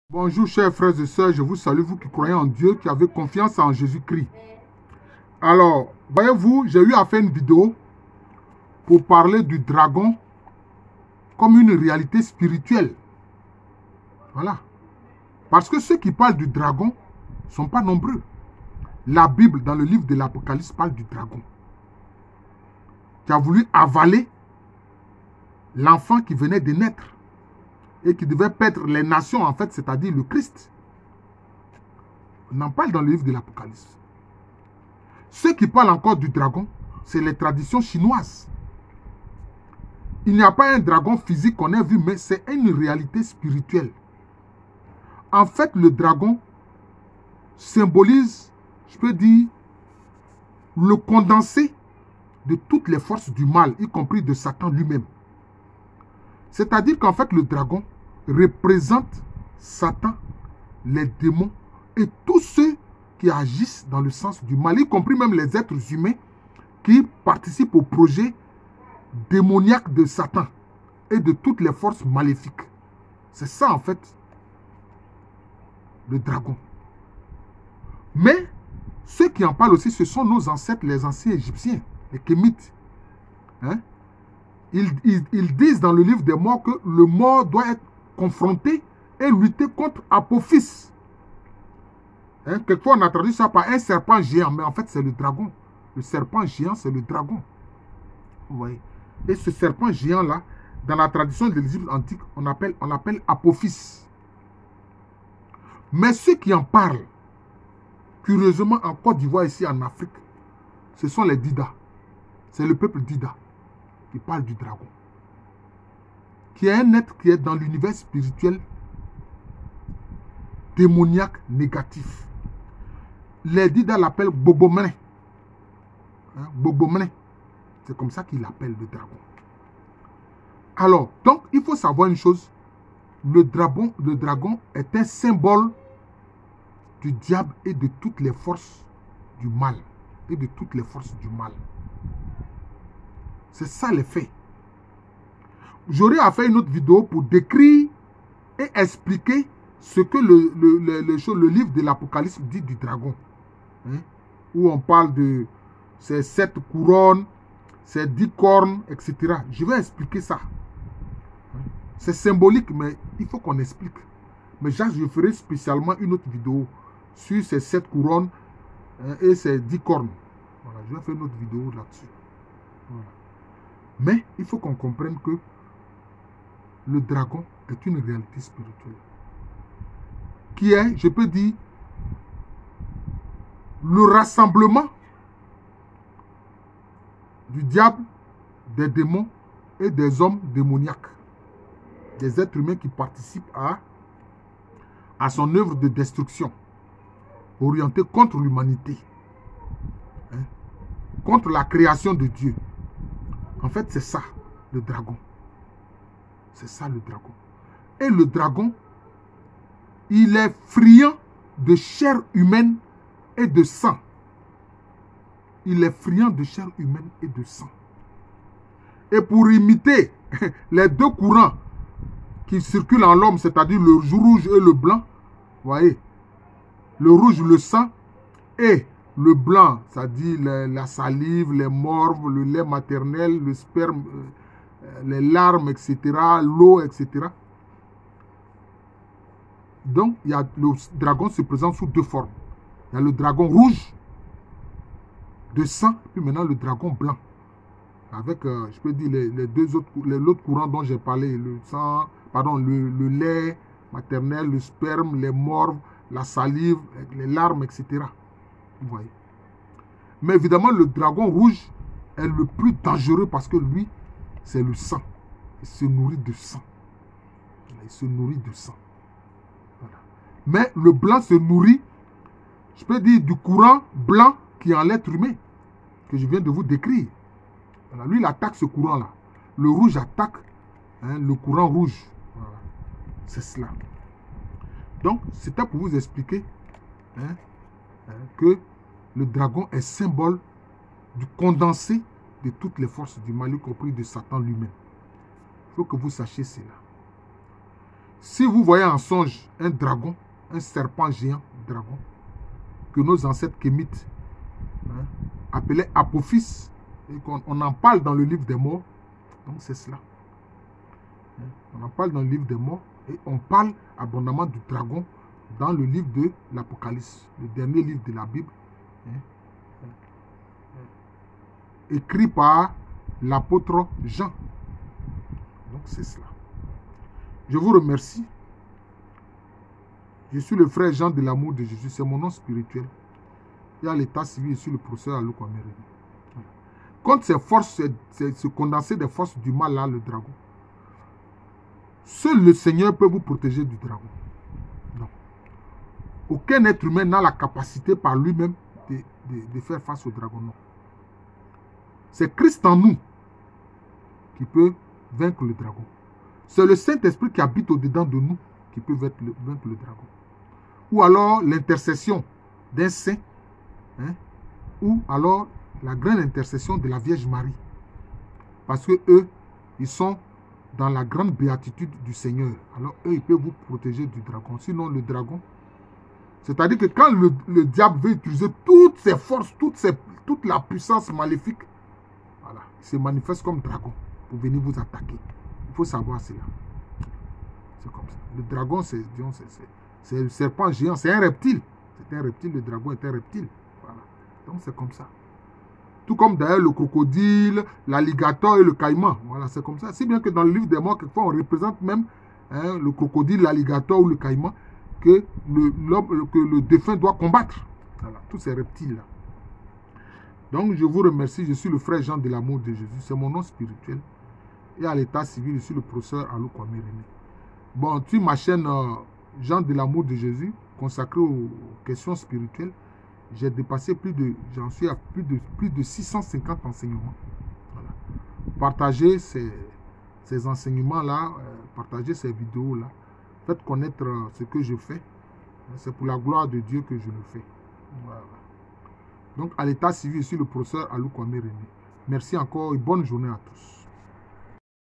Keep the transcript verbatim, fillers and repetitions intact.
Bonjour chers frères et sœurs, je vous salue, vous qui croyez en Dieu, qui avez confiance en Jésus-Christ. Alors, voyez-vous, j'ai eu à faire une vidéo pour parler du dragon comme une réalité spirituelle. Voilà. Parce que ceux qui parlent du dragon ne sont pas nombreux. La Bible, dans le livre de l'Apocalypse, parle du dragon qui a voulu avaler l'enfant qui venait de naître et qui devait paître les nations, en fait, c'est-à-dire le Christ. On en parle dans le livre de l'Apocalypse. Ceux qui parlent encore du dragon, c'est les traditions chinoises. Il n'y a pas un dragon physique qu'on ait vu, mais c'est une réalité spirituelle. En fait, le dragon symbolise, je peux dire, le condensé de toutes les forces du mal, y compris de Satan lui-même. C'est-à-dire qu'en fait, le dragon représente Satan, les démons et tous ceux qui agissent dans le sens du mal, y compris même les êtres humains qui participent au projet démoniaque de Satan et de toutes les forces maléfiques. C'est ça, en fait, le dragon. Mais, ceux qui en parlent aussi, ce sont nos ancêtres, les anciens Égyptiens, les Kémites. Hein? Ils, ils, ils disent dans le livre des morts que le mort doit être confronté et lutter contre Apophis. Hein? Quelquefois, on a traduit ça par un serpent géant, mais en fait, c'est le dragon. Le serpent géant, c'est le dragon. Vous voyez? Et ce serpent géant-là, dans la tradition de l'Égypte antique, on appelle, on l'appelle Apophis. Mais ceux qui en parlent, curieusement, en Côte d'Ivoire, ici en Afrique, ce sont les Dida. C'est le peuple Dida qui parle du dragon, qui est un être qui est dans l'univers spirituel démoniaque négatif. Les Dida l'appellent Bobomene. Hein, Bobomene. C'est comme ça qu'il appelle le dragon. Alors, donc, il faut savoir une chose. Le dragon, le dragon est un symbole du diable et de toutes les forces du mal. Et de toutes les forces du mal. C'est ça les faits. J'aurais à faire une autre vidéo pour décrire et expliquer ce que le, le, le, le, le livre de l'Apocalypse dit du dragon. Hein? Où on parle de ces sept couronnes, ces dix cornes, et cetera. Je vais expliquer ça. C'est symbolique, mais il faut qu'on explique. Mais Jacques, je ferai spécialement une autre vidéo sur ces sept couronnes hein, et ces dix cornes. Voilà, je vais faire une autre vidéo là-dessus. Voilà. Mais il faut qu'on comprenne que le dragon est une réalité spirituelle. Qui est, je peux dire, le rassemblement du diable, des démons et des hommes démoniaques. Des êtres humains qui participent à, à son œuvre de destruction, orientée contre l'humanité, hein, contre la création de Dieu. En fait, c'est ça, le dragon. C'est ça, le dragon. Et le dragon, il est friand de chair humaine et de sang. Il est friand de chair humaine et de sang. Et pour imiter les deux courants qui circulent en l'homme, c'est-à-dire le rouge et le blanc, vous voyez, le rouge, le sang, et le blanc, c'est-à-dire la salive, les morves, le lait maternel, le sperme, les larmes, et cetera, l'eau, et cetera. Donc, il y a, le dragon se présente sous deux formes. Il y a le dragon rouge, de sang, puis maintenant le dragon blanc. Avec, euh, je peux dire, les, les deux autres, l'autre courant dont j'ai parlé, le sang, pardon, le, le lait maternel, le sperme, les morves, la salive, les larmes, et cetera. Vous voyez. Mais évidemment, le dragon rouge est le plus dangereux parce que lui, c'est le sang. Il se nourrit de sang. Il se nourrit de sang. Voilà. Mais le blanc se nourrit, je peux dire, du courant blanc qui est en l'être humain, que je viens de vous décrire. Voilà. Lui, il attaque ce courant-là. Le rouge attaque hein, le courant rouge. Voilà. C'est cela. Donc, c'était pour vous expliquer hein, hein, que le dragon est symbole du condensé de toutes les forces du mal, y compris de Satan lui-même. Il faut que vous sachiez cela. Si vous voyez en songe un dragon, un serpent géant, dragon, que nos ancêtres kémites hein, appelaient Apophis, et qu'on on en parle dans le livre des morts, donc c'est cela. Hein, on en parle dans le livre des morts, et on parle abondamment du dragon dans le livre de l'Apocalypse, le dernier livre de la Bible, hein, écrit par l'apôtre Jean. Donc c'est cela. Je vous remercie. Je suis le frère Jean de l'amour de Jésus. C'est mon nom spirituel. Et à l'état civil, je suis le professeur Aluko Amereni. Contre ces forces, ce condensé des forces du mal là, le dragon, seul le Seigneur peut vous protéger du dragon. Non. Aucun être humain n'a la capacité par lui-même de, de, de faire face au dragon. Non. C'est Christ en nous qui peut vaincre le dragon. C'est le Saint-Esprit qui habite au-dedans de nous qui peut vaincre le, vaincre le dragon. Ou alors l'intercession d'un saint, hein, ou alors la grande intercession de la Vierge Marie. Parce que eux, ils sont dans la grande béatitude du Seigneur. Alors eux, ils peuvent vous protéger du dragon. Sinon, le dragon, c'est-à-dire que quand le, le diable veut utiliser toutes ses forces, toutes ses, toute la puissance maléfique, voilà, il se manifeste comme dragon pour venir vous attaquer. Il faut savoir cela. C'est comme ça. Le dragon, c'est le serpent géant, c'est un reptile. C'est un reptile, le dragon est un reptile. Voilà. Donc c'est comme ça. Tout comme d'ailleurs le crocodile, l'alligator et le caïman. Voilà, c'est comme ça. Si bien que dans le livre des morts, quelquefois, on représente même hein, le crocodile, l'alligator ou le caïman que le, que le défunt doit combattre. Voilà, tous ces reptiles-là. Donc, je vous remercie. Je suis le frère Jean de l'amour de Jésus. C'est mon nom spirituel. Et à l'état civil, je suis le professeur Aluko Amereni. Bon, tu ma chaîne euh, Jean de l'amour de Jésus, consacrée aux questions spirituelles. J'ai dépassé plus de, j'en suis à plus de, plus de six cent cinquante enseignements. Voilà. Partagez ces, ces enseignements-là, euh, partagez ces vidéos-là. Faites connaître euh, ce que je fais. C'est pour la gloire de Dieu que je le fais. Voilà. Donc, à l'état civil, je suis le professeur Aluko Amereni. Merci encore et bonne journée à tous.